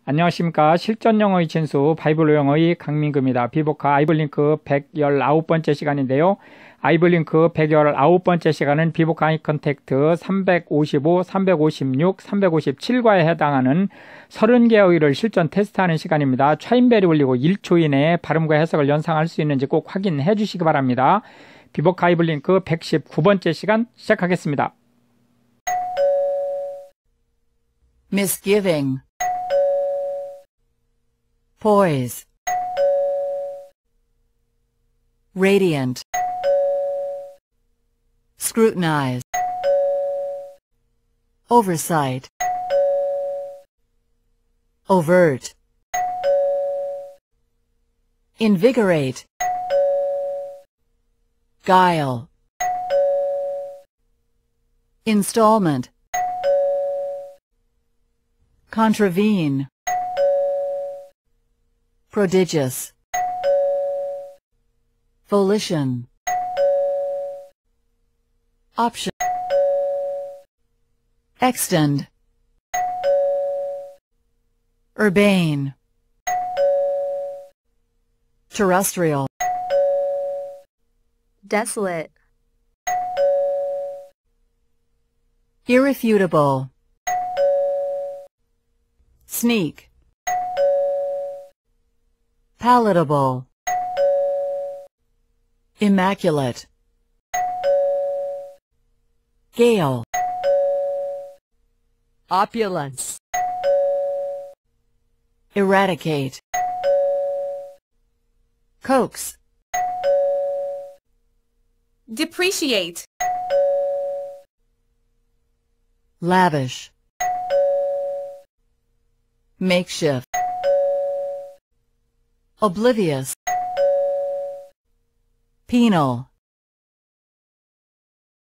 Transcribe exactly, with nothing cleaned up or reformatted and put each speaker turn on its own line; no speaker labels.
안녕하십니까. 실전영어의 진수 바이블영어의 강민구입니다. 비보카 아이블링크 백십구 번째 시간인데요. 아이블링크 백십구 번째 시간은 비보카 아이 컨택트 삼백오십오, 삼백오십육, 삼백오십칠과에 해당하는 서른 개의 어휘를 실전 테스트하는 시간입니다. 차임벨이 울리고 일 초 이내에 발음과 해석을 연상할 수 있는지 꼭 확인해 주시기 바랍니다. 비보카 아이블링크 백십구 번째 시간 시작하겠습니다.
misgiving, poise, radiant, scrutinize, oversight, overt, invigorate, guile, installment, contravene, prodigious, volition, option, extend, urbane, terrestrial,
desolate,
irrefutable, sneak, palatable, immaculate, gale, opulence, eradicate, coax,
depreciate,
lavish, makeshift, oblivious, penal,